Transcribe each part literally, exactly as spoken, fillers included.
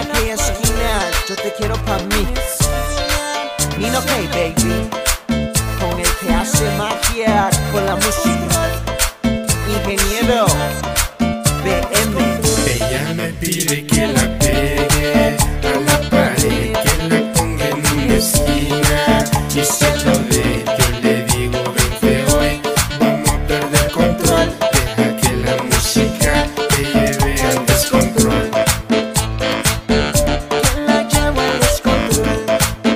aquella esquina, yo te quiero pa' mí. Nino K, baby, con el que hace magia con la música. Ingeniero B M. Ella me pide que la pegue a la pared, que la ponga en una esquina y se lo dé. Yo le digo, vente hoy, vamos a perder control. Deja que la música te lleve al descontrol. Que la llevo al descontrol.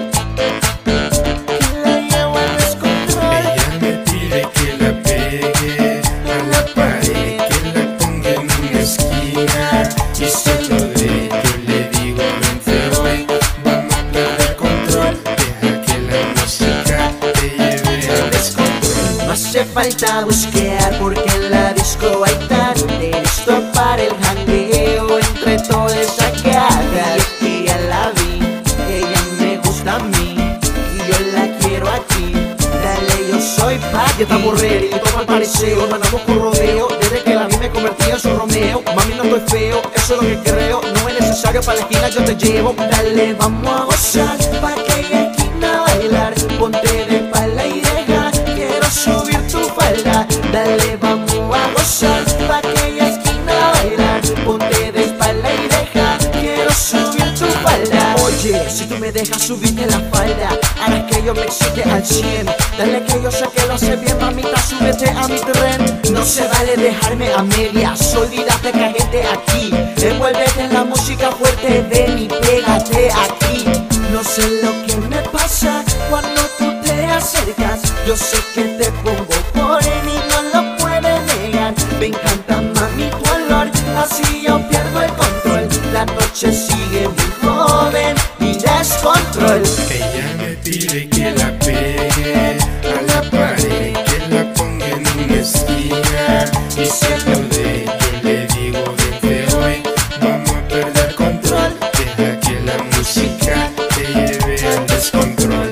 Que la llevo al descontrol. Ella me pide que la pegue a la pared, que la ponga en una esquina y se lo dé. Yo le digo, vente hoy, vamos a perder control. Deja que la música te lleve al descontrol. No hace falta buscar porque en la disco hay tanto listo para el jangueo entre toda esa cara. Y ya la vi, ella me gusta a mí y yo la quiero aquí. Dale, yo soy pa' Ya estamos ready, toma el pariseo, no andamos con rodeo. Desde que la vi me convertí en su Romeo. Mami, no estoy feo, eso es lo que creo. No es necesario para la esquina, yo te llevo. Dale, vamos a gozar pa' aquella esquina bailar. Ponte de espalda y deja, quiero subir tu falda. Dale, vamos a gozar pa' aquella esquina bailar. Ponte de espalda y deja, quiero subir tu falda. Oye, si tú me dejas subirte la falda, harás que yo me excite al cien. Dale que yo sé que lo hace bien, mamita, súbete a mi tren. No se vale dejarme a medias, olvídate que hay gente aquí. Envuélvete en la música fuerte, ven y pégate aquí. No sé lo que me pasa cuando tú te acercas. Yo sé que te pongo por él y no lo puedes negar. Me encanta, mami, tu olor, así yo pierdo el control. La noche sigue muy joven y descontrol. Ella me pide que la pegue a la pared, que la ponga en una esquina y se lo dé. Yo le digo, vente hoy, vamos a perder control. Deja que la música te lleve al descontrol.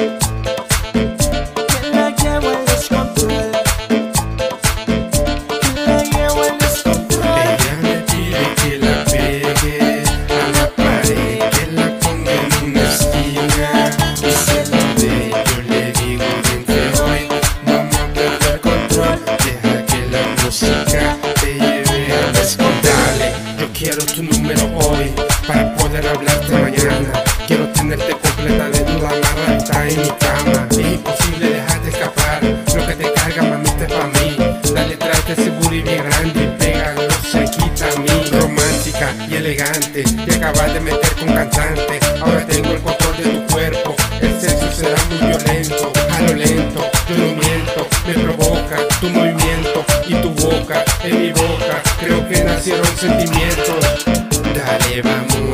Que la llevo al descontrol. Que la llevo al descontrol. Ella me pide que la pegue a la pared, que la ponga en una esquina y se lo dé. Yo le digo, vente hoy, vamos a perder control. Deja que la música te lleve al descontrol. Dale, yo quiero tu número hoy para poder hablarte mañana. Quiero tenerte completa de duda amarrada en mi cama. Es imposible dejarte escapar, lo que te carga, mamita, es pa' mí. Dale, tráete ese booty bien grande y pégalo cerquita a mí. Romántica y elegante, te acabas de meter con cantante. Ahora tengo el control de tu cuerpo, el sexo será muy violento. A lo lento, yo no miento, me provoca tu movimiento y tu boca en mi boca. Creo que nacieron sentimientos. Dale, vamos